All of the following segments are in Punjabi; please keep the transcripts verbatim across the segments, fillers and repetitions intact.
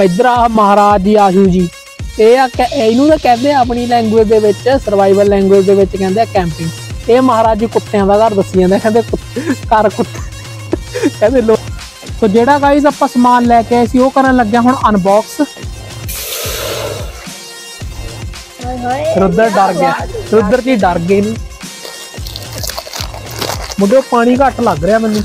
इधर आ महाराज जी आशू जी इनू तो कहते अपनी लैंगुएज दे विच सर्वाइवल लैंगुएज दे विच कहंदे कैंपिंग। ये महाराज जी कुत्तियां दा घर दसी जांदे कहंदे घर कुत्ते कहंदे लोग। तो जेड़ा गाइस आपां समान लैके आए सी ओह करन लग्गे हुण अनबॉक्स। रुद्र डर गया, रुद्र जी डर गए नी मुझे पानी घट लग रहा मैनू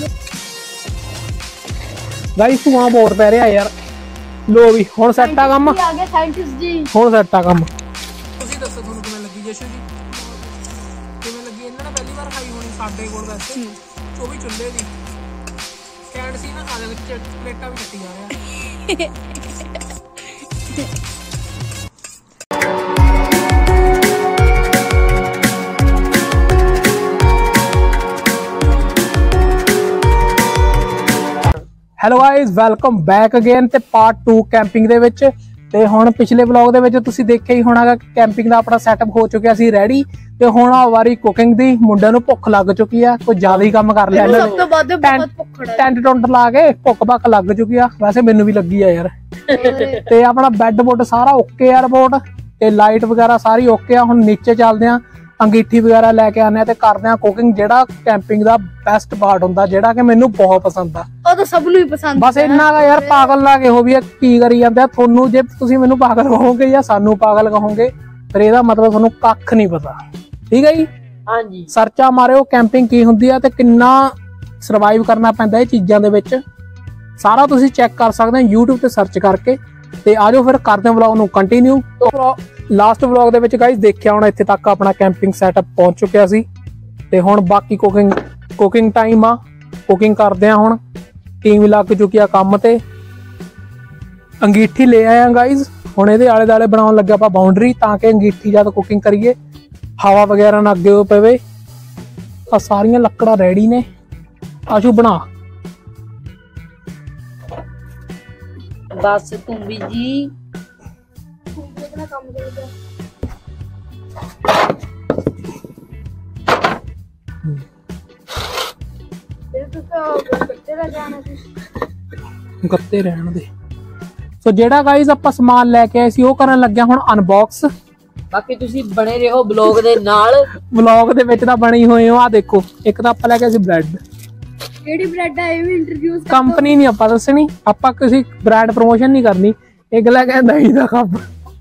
गाइस धुआं बहुत पै रहा यार। लो भी हुण सैट आ कम, हुण सैट आ कम। तुसीं दस्सो तुहानूं किवें लगी जशू जी, किवें लगी? इन्हां ने पहली बार खाई होनी साडे कोल वैसे ਉਹ ਵੀ ਚੁੱਲ੍ਹੇ ਦੀ ਸਟੈਂਡ ਸੀ ਨਾ, ਸਾਡੇ ਵਿੱਚ ਪਲੇਟਾਂ ਵੀ ਕੱਟੀ ਜਾ ਰਿਹਾ। Hello guys welcome back again ਤੇ ਪਾਰਟ टू कैंपिंग ਦੇ ਵਿੱਚ। ਤੇ ਹੁਣ ਪਿਛਲੇ ਵਲੌਗ ਦੇ ਵਿੱਚ ਤੁਸੀਂ ਦੇਖਿਆ ਹੀ ਹੋਣਾਗਾ ਕਿ ਕੈਂਪਿੰਗ ਦਾ ਆਪਣਾ ਸੈਟਅਪ ਹੋ ਚੁੱਕਿਆ ਸੀ ਰੈਡੀ। ਤੇ ਹੁਣ ਆ ਵਾਰੀ ਕੁਕਿੰਗ ਦੀ। ਮੁੰਡਿਆਂ ਨੂੰ ਭੁੱਖ ਲੱਗ ਚੁੱਕੀ ਆ, ਕੋਈ ਜ਼ਿਆਦਾ ਹੀ ਕੰਮ ਕਰ ਲਿਆ ਇਹਨਾਂ ਨੇ। ਟੈਂਟ ਟੁੰਟ ਲਾ ਕੇ ਭੁੱਖ ਭੱਖ ਲੱਗ ਚੁੱਕੀ ਆ, ਵੈਸੇ ਮੈਨੂੰ ਵੀ ਲੱਗੀ ਆ ਯਾਰ। ਤੇ ਆਪਣਾ ਬੈੱਡ ਬੁੱਡ ਸਾਰਾ ਓਕੇ ਆ ਰਿਪੋਰਟ, ਤੇ ਲਾਈਟ ਵਗੈਰਾ ਸਾਰੀ ਓਕੇ ਆ। ਹੁਣ ਨੀਚੇ ਚੱਲਦੇ ਆ, अंगीठी वगैरह लैके आने ते करदे आ कुकिंग। जेड़ा कैंपिंग दा बेस्ट पार्ट हुंदा जेड़ा कि मैनू बहुत पसंद आ, ओ तो सब नूं ही पसंद बस इन्ना दा यार। पागल ला के हो भी की करी जांदे थोनू, जे तुसीं मैनू पागल कहोगे या सानू पागल कहोगे फिर इहदा मतलब थोनू कख नहीं पता, ठीक है जी? हां जी। सर्चा मारिओ कैंपिंग की हुंदी आ ते किन्ना सर्वाइव करना पैंदा इह चीज़ां दे विच, सारा तुसीं चैक कर सकदे हो यूट्यूब ते सर्च करके। ਤੇ ਆਜੋ ਫਿਰ ਕਰਦੇ ਹਾਂ ਵਲੌਗ ਨੂੰ ਕੰਟੀਨਿਊ। ਲਾਸਟ ਵਲੌਗ ਦੇ ਵਿੱਚ ਗਾਇਸ ਦੇਖਿਆ ਹੁਣ ਇੱਥੇ ਤੱਕ ਆਪਣਾ ਕੈਂਪਿੰਗ ਸੈਟਅਪ ਪਹੁੰਚ ਚੁੱਕਿਆ ਸੀ। ਤੇ ਹੁਣ ਬਾਕੀ ਕੁਕਿੰਗ ਕੁਕਿੰਗ ਟਾਈਮ ਆ, ਕੁਕਿੰਗ ਕਰਦੇ ਆ। ਹੁਣ ਟੀਮ ਵੀ ਲੱਗ ਚੁੱਕੀ ਆ ਕੰਮ ਤੇ। ਅੰਗੀਠੀ ਲੈ ਆਏ ਆ ਗਾਇਸ, ਹੁਣ ਇਹਦੇ ਆਲੇ ਦੁਆਲੇ ਬਣਾਉਣ ਲੱਗੇ ਆਪਾਂ ਬਾਉਂਡਰੀ, ਤਾਂ ਕਿ ਅੰਗੀਠੀ ਜਦ ਕੁਕਿੰਗ ਕਰੀਏ ਹਵਾ ਵਗੈਰਾ ਨਾ ਅੱਗੇ ਪਵੇ। ਆ ਸਾਰੀਆਂ ਲੱਕੜਾਂ ਰੈਡੀ ਨੇ, ਆਸ਼ੂ ਬਣਾ बस तुम भी जी अपना काम करेगा। ਗੱਤੇ ਰਹਿਣ ਦੇ। ਸੋ ਜਿਹੜਾ ਗਾਇਸ ਆਪਾਂ ਸਮਾਨ ਲੈ ਕੇ ਆਏ ਸੀ ਉਹ ਕਰਨ ਲੱਗਿਆ ਹੁਣ ਅਨਬਾਕਸ। ਬਾਕੀ ਤੁਸੀਂ ਬਣੇ ਰਹੋ ਬਲੌਗ ਦੇ ਨਾਲ। ਬਲੌਗ ਦੇ ਵਿੱਚ ਤਾਂ ਬਣੀ ਹੋਏ ਹੋ। ਆ ਦੇਖੋ, ਇੱਕ ਤਾਂ ਆਪਾਂ ਲੈ ਕੇ ਆਏ ਸੀ ਬ੍ਰੈਡ। ਕਿਹੜੀ ਬ੍ਰੈਡ ਆ ਇਹ ਵੀ ਇੰਟਰੋਡਿਊਸ ਕਰ। ਕੰਪਨੀ ਨਹੀਂ ਆਪਾਂ ਦੱਸਣੀ, ਆਪਾਂ ਕਿਸੇ ਬ੍ਰਾਂਡ ਪ੍ਰੋਮੋਸ਼ਨ ਨਹੀਂ ਕਰਨੀ। ਇੱਕ ਲੈ ਕੇ ਦਹੀਂ ਦਾ ਕੱਪ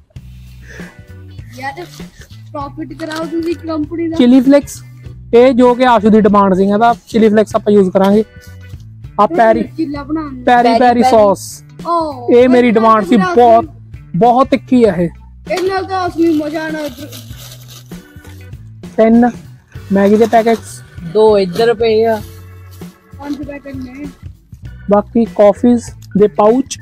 ਯਾਰ, ਪ੍ਰੋਫਿਟ ਕਰਾਓ ਤੁਸੀਂ ਕੰਪਨੀ ਦਾ। ਚਿਲੀ ਫਲੇਕਸ, ਇਹ ਜੋ ਕਿ ਆਸ਼ੂ ਦੀ ਡਿਮਾਂਡ ਸੀ, ਇਹਦਾ ਚਿਲੀ ਫਲੇਕਸ ਆਪਾਂ ਯੂਜ਼ ਕਰਾਂਗੇ। ਆ ਪੈਰੀ ਚਿੱਲਾ ਬਣਾਉਣ ਪੈਰੀ ਪੈਰੀ ਸੌਸ, ਇਹ ਮੇਰੀ ਡਿਮਾਂਡ ਸੀ। ਬਹੁਤ ਬਹੁਤ ਤਿੱਖੀ ਹੈ ਇਹ। ਇਹਨਾਂ ਦਾ ਅਸਲੀ ਮਜ਼ਾ ਆਣਾ। ਤਿੰਨ ਮੈਗੀ ਦੇ ਪੈਕੇਟਸ, ਦੋ ਇੱਧਰ ਪਏ ਆ, ਪੰਜ ਪੈਕੇਟ ਨੇ। ਬਾਕੀ ਕਾਫੀਜ਼ ਦੇ ਪਾਊਚ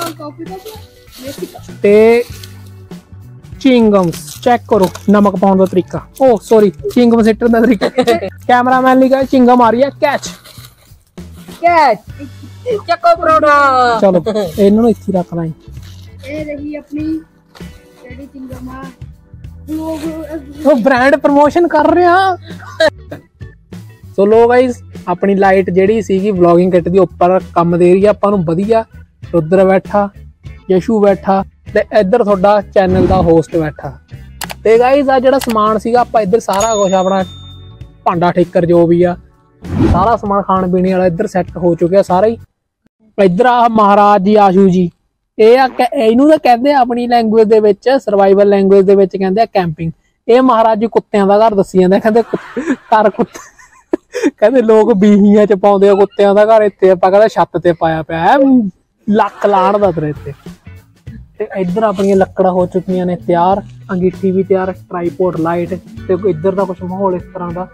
ਤੇ ਚਿੰਗਮਸ। ਚੈੱਕ ਕਰੋ ਨਮਕ ਪਾਉਣ ਦਾ ਤਰੀਕਾ। ਓ ਸੌਰੀ, ਚਿੰਗਮ ਸਿੱਟਣ ਦਾ ਤਰੀਕਾ। ਕੈਮਰਾਮੈਨ ਲਈ ਕਹੇ ਚਿੰਗਮ ਆ ਰਹੀ ਹੈ, ਕੈਚ ਕੈਚ ਚੱਕੋ ਪਰੋੜਾ। ਚਲੋ ਇਹਨਾਂ ਨੂੰ ਇੱਥੇ ਰੱਖ ਲਾਂ। ਇਹ ਰਹੀ ਆਪਣੀ ਜਿਹੜੀ ਚਿੰਗਮ ਆ, ਉਹ ਬ੍ਰਾਂਡ ਪ੍ਰਮੋਸ਼ਨ ਕਰ ਰਿਹਾ। ਸੋ ਲੋ ਗਾਇਸ, ਆਪਣੀ ਲਾਈਟ ਜਿਹੜੀ ਸੀਗੀ ਵਲੌਗਿੰਗ ਕਿੱਟ ਦੀ ਉੱਪਰ ਕੰਮ ਦੇ ਰਹੀ ਆ ਆਪਾਂ ਨੂੰ ਵਧੀਆ। ਰੁੱਦਰ ਬੈਠਾ, ਯਸ਼ੂ ਬੈਠਾ, ਤੇ ਇੱਧਰ ਤੁਹਾਡਾ ਚੈਨਲ ਦਾ ਹੋਸਟ ਬੈਠਾ। ਤੇ ਗਾਇਸ ਆ ਜਿਹੜਾ ਸਮਾਨ ਸੀਗਾ ਆਪਾਂ ਇੱਧਰ ਸਾਰਾ ਕੁਝ ਆਪਣਾ ਭਾਂਡਾ ਠੇਕਰ ਜੋ ਵੀ ਆ ਸਾਰਾ ਸਮਾਨ ਖਾਣ ਪੀਣੇ ਵਾਲਾ ਇੱਧਰ ਸੈੱਟ ਹੋ ਚੁੱਕਿਆ ਸਾਰਾ ਹੀ। ਇੱਧਰ ਆ ਮਹਾਰਾਜ ਜੀ ਆਸ਼ੂ ਜੀ, ਇਹ ਆ ਇਹਨੂੰ ਤਾਂ ਕਹਿੰਦੇ ਆਪਣੀ ਲੈਂਗੁਏਜ ਦੇ ਵਿੱਚ ਸਰਵਾਈਵਲ ਲੈਂਗੁਏਜ ਦੇ ਵਿੱਚ ਕਹਿੰਦੇ ਆ ਕੈਂਪਿੰਗ। ਇਹ ਮਹਾਰਾਜ ਜੀ ਕੁੱਤਿਆਂ ਦਾ ਘਰ ਦੱਸੀ ਜਾਂਦੇ, ਕਹਿੰਦੇ ਘਰ ਕੁੱਤੇ ਕਹਿੰਦੇ ਲੋਕ ਬੀਹੀਆਂ ਚ ਪਾਉਂਦੇ ਆ ਕੁੱਤਿਆਂ ਦਾ ਘਰ, ਇੱਥੇ ਆਪਾਂ ਕਹਿੰਦਾ ਛੱਤ ਤੇ ਪਾਇਆ ਪਿਆ ਲੱਕ ਲਾਣ ਦਾ ਤੇਰੇ ਇੱਥੇ। ਤੇ ਇੱਧਰ ਆਪਣੀਆਂ ਲੱਕੜਾਂ ਹੋ ਚੁੱਕੀਆਂ ਨੇ ਤਿਆਰ, ਅੰਗੀਠੀ ਵੀ ਤਿਆਰ, ਟਰਾਈਪੋਡ, ਲਾਈਟ, ਤੇ ਇੱਧਰ ਦਾ ਕੁਛ ਮਾਹੌਲ ਇਸ ਤਰ੍ਹਾਂ ਦਾ,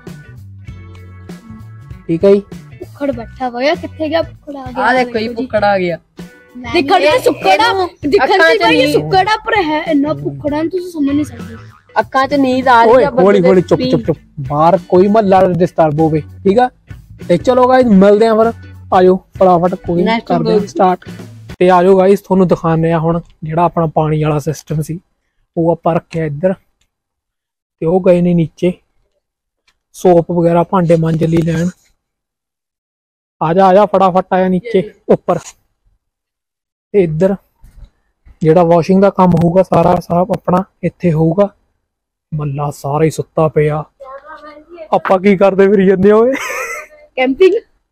ਠੀਕ ਹੈ ਜੀ। ਭੁੱਖੜ ਬੈਠਾ ਹੋਇਆ, ਕਿੱਥੇ ਗਿਆ ਭੁੱਖੜ? ਆ ਗਿਆ। ਆ ਦੇਖੋ ਜੀ, ਭੁੱਖੜ ਆ ਗਿਆ। ਦਿਖਣ ਤੇ ਸੁੱਕੜਾ, ਦਿਖਣ ਤੇ ਭਾਈ ਸੁੱਕੜਾ ਪਰ ਹੈ ਇੰਨਾ ਭੁੱਖੜਾ ਤੁਸੀਂ ਸਮਝ ਨਹੀਂ ਸਕਦੇ। ਅੱਖਾਂ 'ਚ ਨੀਂਦ ਆ ਰਹੀ ਆ। ਹੌਲੀ ਹੌਲੀ ਚੁੱਪ ਚੁੱਪ ਚੁੱਪ, ਬਾਹਰ ਕੋਈ ਮਹੱਲਾ ਡਿਸਟਰਬ ਹੋਵੇ, ਠੀਕ ਆ? ਤੇ ਚਲੋ ਗਾਇਸ ਮਿਲਦੇ ਆ ਫਿਰ, ਆਜੋ ਫਟਾਫਟ ਕੋਈ ਕਰਦੇ ਆ ਸਟਾਰਟ। ਤੇ ਆਜੋ ਗਾਇਸ ਤੁਹਾਨੂੰ ਦਿਖਾਉਂਦੇ ਆ ਹੁਣ ਜਿਹੜਾ ਆਪਣਾ ਪਾਣੀ ਵਾਲਾ ਸਿਸਟਮ ਸੀ ਉਹ ਆਪਾਂ ਰੱਖਿਆ ਇੱਧਰ, ਤੇ ਉਹ ਗਏ ਨੇ ਨੀਚੇ ਸੋਪ ਵਗੈਰਾ ਭਾਂਡੇ ਮਾਂਜ ਲਈ ਲੈਣ। ਆ ਜਾ ਆ ਜਾ ਫਟਾਫਟ ਆਇਆ ਨੀਚੇ ਉੱਪਰ। ਤੇ ਇੱਧਰ ਜਿਹੜਾ ਵਾਸ਼ਿੰਗ ਦਾ ਕੰਮ ਹੋਊਗਾ ਸਾਰਾ ਸਾਫ ਆਪਣਾ ਇੱਥੇ ਹੋਊਗਾ। ਮੱਲਾ ਸਾਰਾ ਹੀ ਸੁੱਤਾ ਪਿਆ, ਆਪਾਂ ਕੀ ਕਰਦੇ ਫਿਰ ਜੰਨੇ ਓਏ ਕੈਂਪਿੰਗ।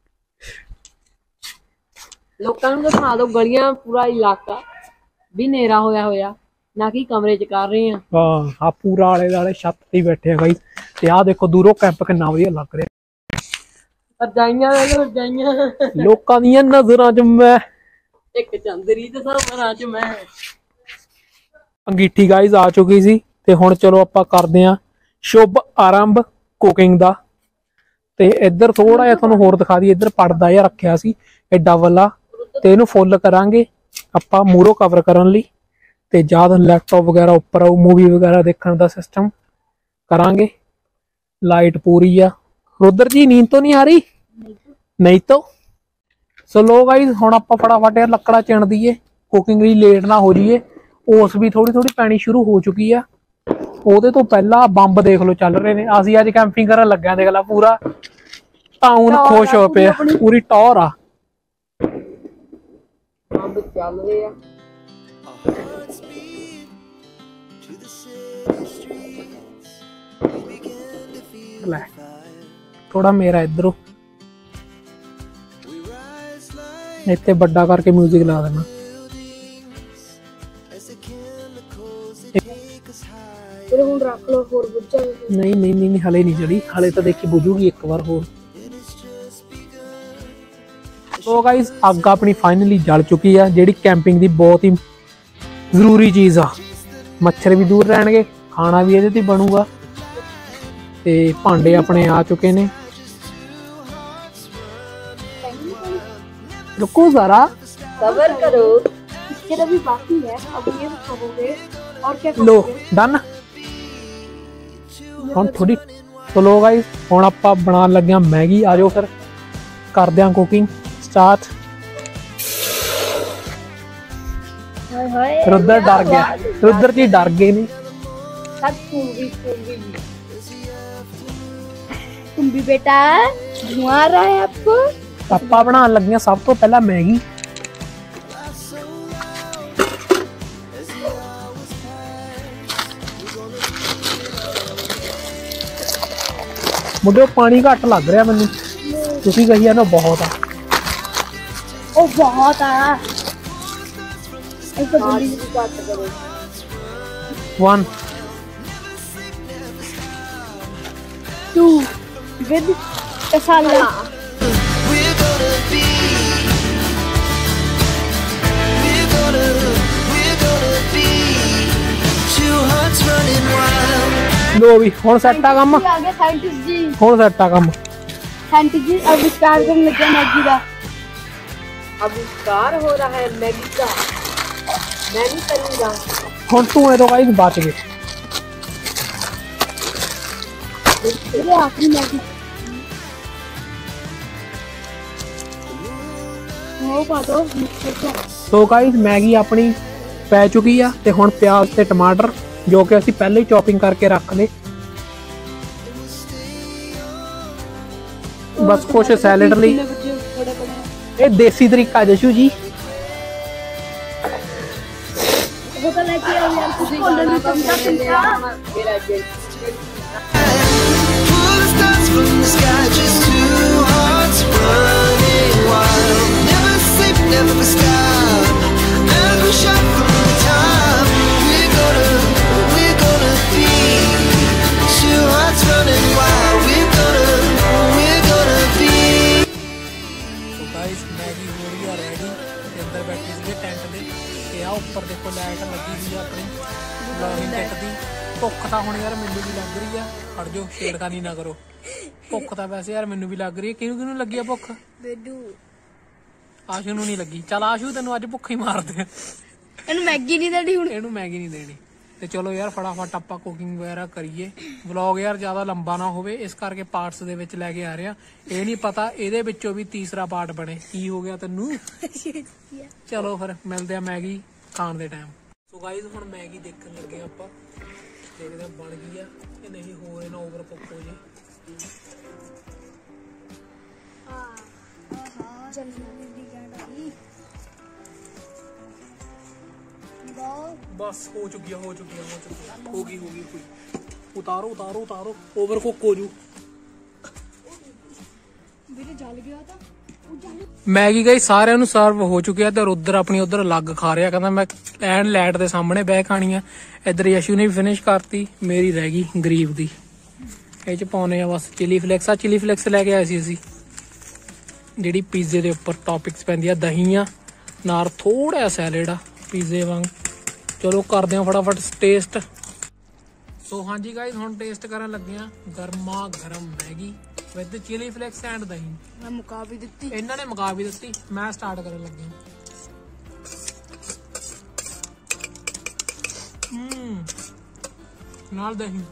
ਲੋਕਾਂ ਨੂੰ ਦਿਖਾ ਦਿਓ ਗਲੀਆਂ ਪੂਰਾ ਇਲਾਕਾ ਵੀ ਹਨੇਰਾ ਹੋਇਆ ਹੋਇਆ, ਨਾ ਕਿ ਕਮਰੇ ਚ ਕਰ ਰਹੇ ਆ। ਹਾਂ ਆ ਪੂਰਾ ਆਲੇ ਦੁਆਲੇ ਛੱਤ ਤੇ ਬੈਠੇ ਆ ਗਾਈਸ। ਤੇ ਆਹ ਦੇਖੋ ਦੂਰੋਂ ਕੈਂਪ ਕਿੰਨਾ ਵਧੀਆ ਲੱਗ ਰਿਹਾ। ਰਜਾਈਆਂ ਵੇਖੋ ਰਜਾਈਆਂ, ਲੋਕਾਂ ਦੀਆਂ ਨਜ਼ਰਾਂ 'ਚ ਮੈਂ ਇੱਕ ਚੰਦਰੀ ਤੇ ਸਾਹਮਣਾ ਚ ਮੈਂ। ਅੰਗੀਠੀ ਗਾਈਸ ਆ ਚੁੱਕੀ ਸੀ ਤੇ ਹੁਣ ਚਲੋ ਆਪਾਂ ਕਰਦੇ ਆਂ ਸ਼ੁਭ ਆਰੰਭ ਕੁਕਿੰਗ ਦਾ। ਤੇ ਇੱਧਰ ਥੋੜਾ ਜਿਹਾ ਤੁਹਾਨੂੰ ਹੋਰ ਦਿਖਾ ਦਈਏ, ਇੱਧਰ ਪਰਦਾ ਜਿਹਾ ਰੱਖਿਆ ਸੀ ਐਡਾ ਵਾਲਾ, ਤੇ ਇਹਨੂੰ ਫੁੱਲ ਕਰਾਂਗੇ ਆਪਾਂ ਮੂਹਰੋਂ ਕਵਰ ਕਰਨ ਲਈ। ਤੇ ਜਦ ਲੈਪਟਾਪ ਵਗੈਰਾ ਉੱਪਰ ਆਊ, ਮੂਵੀ ਵਗੈਰਾ ਦੇਖਣ ਦਾ ਸਿਸਟਮ ਕਰਾਂਗੇ। ਲਾਈਟ ਪੂਰੀ ਆ। रुद्र जी नींद तो नहीं आ रही? नहीं तो सो लो गाइस हुण आपां फटाफट यार लकड़ा चिण दईए, कुकिंग ਲਈ लेट ना हो जाइए। ओस भी थोड़ी थोड़ी पैनी शुरू हो चुकी है। ਉਹਦੇ ਤੋਂ ਪਹਿਲਾਂ ਬੰਬ ਦੇਖ ਲਓ ਚੱਲ ਰਹੇ ਨੇ। ਅਸੀਂ ਅੱਜ ਕੈਂਪਿੰਗ ਕਰਨ ਲੱਗਿਆ, ਦੇਖ ਲਾ ਪੂਰਾ ਟਾਊਨ ਖੁਸ਼ ਹੋ ਪਿਆ, ਪੂਰੀ ਟੌਰ ਆ। ਬੰਬ ਚੱਲ ਰਹੇ ਆ। ਲੈ ਥੋੜਾ ਮੇਰਾ ਇਧਰੋਂ ਇੱਥੇ ਵੱਡਾ ਕਰਕੇ ਮਿਊਜ਼ਿਕ ਲਾ ਦੇਣਾ। ਹੁਣ ਰੱਖ ਲਓ, ਹੋਰ ਬੁੱਝ ਜਾਵੇ। ਨਹੀਂ ਨਹੀਂ ਨਹੀਂ ਹਲੇ ਨਹੀਂ ਜਲੀ, ਹਲੇ ਤਾਂ ਦੇਖੀ ਬੁਝੂਗੀ ਇੱਕ ਵਾਰ ਹੋਰ। ਸੋ ਗਾइस ਅੱਗ ਆਪਣੀ ਫਾਈਨਲੀ ਜਲ ਚੁੱਕੀ ਆ, ਜਿਹੜੀ ਕੈਂਪਿੰਗ ਦੀ ਬਹੁਤ ਹੀ ਜ਼ਰੂਰੀ ਚੀਜ਼ ਆ। ਮੱਛਰ ਵੀ ਦੂਰ ਰਹਿਣਗੇ, ਖਾਣਾ ਵੀ ਇਹਦੇ ਤੇ ਬਣੂਗਾ। ਤੇ ਭਾਂਡੇ ਆਪਣੇ ਆ ਚੁੱਕੇ ਨੇ। रुको जरा, सबर करो, इसके तो भी बाकी है। अब ये खाओगे और क्या लो डन ਹੁਣ ਥੋੜੀ। ਸੋ ਲੋ ਗਾइस ਹੁਣ ਆਪਾਂ ਬਣਾਉਣ ਲੱਗੇ ਆ ਮੈਗੀ। ਆ ਜਾਓ ਫਿਰ ਕਰਦੇ ਆ ਕੁਕਿੰਗ ਸਟਾਰਟ। हाय हाय रुद्र डर गया, रुद्र जी डर गए ने। सब पूरी पूरी तुम भी बेटा धुआं आ रहा है आपको। ਆਪਾਂ ਬਣਾਉਣ ਲੱਗੇ ਆ ਸਭ ਤੋਂ ਪਹਿਲਾਂ ਮੈਗੀ। ਮੁੰਡੇ ਪਾਣੀ ਘੱਟ ਲੱਗ ਰਿਹਾ ਮੈਨੂੰ, ਤੁਸੀਂ ਕਹੀ ਜਾਂਦੇ ਬਹੁਤ ਆ। ओ बहुत आ ऐसा जल्दी की बात करो। One two with masala. लो भी हुण सैट आ काम। आ गया साइंटिस्ट जी, हुण सैट आ काम। साइंटिस्ट जी अब स्टार्ट करने लगे मैगी का। आविष्कार हो रहा है मैगी का, मैं भी करूंगा। हुण तू ए तो गाइस बच गए। ये आखिरी मैगी वो पा दो। सो गाइस मैगी अपनी पै चुकी है। ते हुण प्याज ते टमाटर जो कि असी पहले ही चॉपिंग करके रख ले, बस कुछ सैलड ਲਈ। ਇਹ ਦੇਸੀ ਤਰੀਕਾ ਜਸ਼ੂ ਜੀ। होटल है कि यार कुछ बोलने नहीं समझा चिंता। मेरा जे मैगी हो रही है रेडी। अंदर बैठे थे टेंट दे ते आ ऊपर देखो लाइट लगी हुई है अपनी ब्लॉगिंग किट दी। भुख तां हुण यार मैनू भी लग रही है। हट जाओ, छेड़खानी ना करो। भुख तां वैसे यार मैनू भी लग रही है। किहनू किहनू लगी है भुख? बेडू आशू नूं नहीं लगी। चल आशू तैनूं अज भुख ही मार दे। इहनू मैगी नहीं देनी हुण। इहनू मैगी नहीं देनी। ਤੇ ਚਲੋ ਯਾਰ ਫਟਾਫਟ ਆਪਾਂ ਕੁਕਿੰਗ ਵਗੈਰਾ ਕਰੀਏ। ਵਲੌਗ ਯਾਰ ਜ਼ਿਆਦਾ ਲੰਬਾ ਨਾ ਹੋਵੇ, ਇਸ ਕਰਕੇ ਪਾਰਟਸ ਦੇ ਵਿੱਚ ਲੈ ਕੇ ਆ ਰਿਹਾ। ਇਹ ਨਹੀਂ ਪਤਾ ਇਹਦੇ ਵਿੱਚੋਂ ਵੀ ਤੀਸਰਾ ਪਾਰਟ ਬਣੇ। ਕੀ ਹੋ ਗਿਆ ਤੈਨੂੰ? ਚਲੋ ਫਿਰ ਮਿਲਦੇ ਆ ਮੈਗੀ ਖਾਣ ਦੇ ਟਾਈਮ। ਸੋ ਗਾਈਜ਼ ਹੁਣ ਮੈਗੀ ਦੇਖਣ ਲੱਗੇ ਆਪਾਂ, ਦੇਖਦੇ ਆ ਬਣ ਗਈ ਆ ਕਿ ਨਹੀਂ, ਹੋਰ ਇਹਨਾਂ ਓਵਰ ਕੁੱਕ ਹੋ ਜੇ। बस हो चुकी है हो चुकी है हो चुकी है होगी होगी होगी उतारो उतारो उतारो ओवर कुक हो जू जल गया था मैगी गई सारिਆਂ ਨੂੰ ਸਰਵ ਹੋ ਚੁੱਕਿਆ ਤੇ ਉਧਰ ਆਪਣੀ ਉਧਰ ਅਲੱਗ ਖਾ ਰਿਹਾ ਕਹਿੰਦਾ ਮੈਂ ਐਨ ਲਾਈਟ ਦੇ ਸਾਹਮਣੇ ਬਹਿ ਖਾਣੀ ਆ। ਇੱਧਰ ਯਸ਼ੂ ਨੇ ਵੀ ਫਿਨਿਸ਼ ਕਰਤੀ ਮੇਰੀ ਰਹਿ ਗਈ ਗਰੀਬ ਦੀ। ਇਹ ਚ ਪਾਉਨੇ ਆ ਬਸ ਚਿਲੀ ਫਲੇਕਸ ਆ ਚਿਲੀ ਫਲੇਕਸ ਲੈ ਕੇ ਆਏ ਸੀ ਅਸੀਂ ਜਿਹੜੀ ਪੀਜ਼ੇ ਦੇ ਉੱਪਰ ਟੌਪਿਕਸ ਪੈਂਦੀ ਆ ਦਹੀਂ ਆ ਨਾਲ ਥੋੜਾ ਜਿਹਾ ਸੈਲਡ ਆ ਪੀਜ਼ੇ ਵਾਂਗ। ਚਲੋ ਕਰਦੇ ਆ ਫਟਾਫਟ ਟੇਸਟ। ਸੋ ਹਾਂਜੀ ਗਾਇਜ਼ ਹੁਣ ਟੇਸਟ ਕਰਨ ਲੱਗੇ ਆ ਗਰਮਾ ਗਰਮ Maggi with chilli flakes and dahi. ਮੈਂ ਮੁਕਾ ਵੀ ਦਿੱਤੀ ਇਹਨਾਂ ਨੇ ਮੁਕਾ ਵੀ ਦਿੱਤੀ ਮੈਂ ਸਟਾਰਟ ਕਰਨ ਲੱਗੀ ਹਮ ਨਾਲ ਦਹੀਂ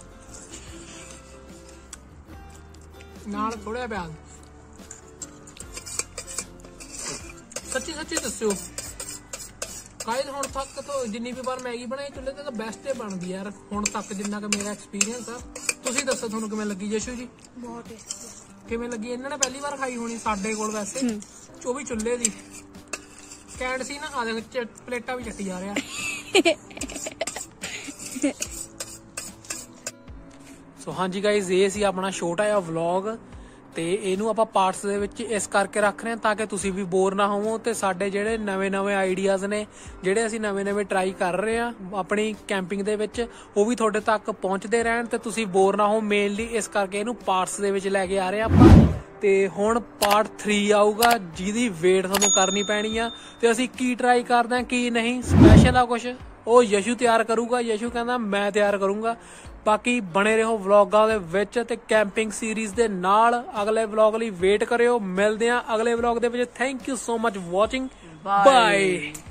ਨਾਲ ਥੋੜਾ ਪਿਆਜ਼। ਸੱਚੀ ਸੱਚੀ ਦੱਸਿਓ ਗਾਇਜ਼ ਹੁਣ ਤੱਕ ਤੋਂ ਜਿੰਨੀ ਵੀ ਵਾਰ ਮੈਗੀ ਬਣਾਈ ਚੁੱਲ੍ਹੇ ਤੇ ਤਾਂ ਬੈਸਟ ਹੀ ਬਣਦੀ ਯਾਰ ਹੁਣ ਤੱਕ ਜਿੰਨਾ ਕਿ ਮੇਰਾ ਐਕਸਪੀਰੀਅੰਸ ਆ। ਤੁਸੀਂ ਦੱਸੋ ਤੁਹਾਨੂੰ ਕਿਵੇਂ ਲੱਗੀ ਜਸ਼ੂ ਜੀ? ਬਹੁਤ ਟੇਸਟੀ ਕਿਵੇਂ ਲੱਗੀ? ਇਹਨਾਂ ਨੇ ਪਹਿਲੀ ਵਾਰ ਖਾਈ ਹੋਣੀ ਸਾਡੇ ਕੋਲ ਵੈਸੇ ਉਹ ਵੀ ਚੁੱਲ੍ਹੇ ਦੀ ਕੈਂਡ ਸੀ ਨਾ ਆ ਦੇਖ ਪਲੇਟਾਂ ਵੀ ਚੱਟੀ ਜਾ ਰਿਹਾ। ਸੋ ਹਾਂਜੀ ਗਾਇਜ਼ ਇਹ ਸੀ ਆਪਣਾ ਛੋਟਾ ਜਿਹਾ ਵਲੌਗ ਤੇ ਇਹਨੂੰ ਆਪਾਂ ਪਾਰਟਸ ਦੇ ਵਿੱਚ ਇਸ ਕਰਕੇ ਰੱਖ ਰਹੇ ਹਾਂ ਤਾਂ ਕਿ ਤੁਸੀਂ ਵੀ ਬੋਰ ਨਾ ਹੋਵੋ ਤੇ ਸਾਡੇ ਜਿਹੜੇ ਨਵੇਂ ਨਵੇਂ ਆਈਡੀਆਜ਼ ਨੇ ਜਿਹੜੇ ਅਸੀਂ ਨਵੇਂ ਨਵੇਂ ਟਰਾਈ ਕਰ ਰਹੇ ਹਾਂ ਆਪਣੀ ਕੈਂਪਿੰਗ ਦੇ ਵਿੱਚ ਉਹ ਵੀ ਤੁਹਾਡੇ ਤੱਕ ਪਹੁੰਚਦੇ ਰਹਿਣ ਤੇ ਤੁਸੀਂ ਬੋਰ ਨਾ ਹੋ ਮੇਨਲੀ ਇਸ ਕਰਕੇ ਇਹਨੂੰ ਪਾਰਟਸ ਦੇ ਵਿੱਚ ਲੈ ਕੇ ਆ ਰਹੇ ਆਪਾਂ। ਤੇ ਹੁਣ ਪਾਰਟ ਥ੍ਰੀ ਆਊਗਾ ਜਿਹਦੀ ਵੇਟ ਤੁਹਾਨੂੰ ਕਰਨੀ ਪੈਣੀ ਆ ਤੇ ਅਸੀਂ ਕੀ ਟਰਾਈ ਕਰਦੇ ਹਾਂ ਕੀ ਨਹੀਂ ਸਪੈਸ਼ਲ ਆ ਕੁਛ ਉਹ ਯਸ਼ੂ ਤਿਆਰ ਕਰੂਗਾ। ਯਸ਼ੂ ਕਹਿੰਦਾ ਮੈਂ ਤਿਆਰ ਕਰੂੰਗਾ। ਬਾਕੀ ਬਣੇ ਰਹੋ ਵਲੌਗਾਂ ਦੇ ਵਿੱਚ ਤੇ ਕੈਂਪਿੰਗ ਸੀਰੀਜ਼ ਦੇ ਨਾਲ ਅਗਲੇ ਵਲੌਗ ਲਈ ਵੇਟ ਕਰਿਓ। ਮਿਲਦੇ ਹਾਂ ਅਗਲੇ ਵਲੌਗ ਦੇ ਵਿੱਚ। Thank you so much watching bye.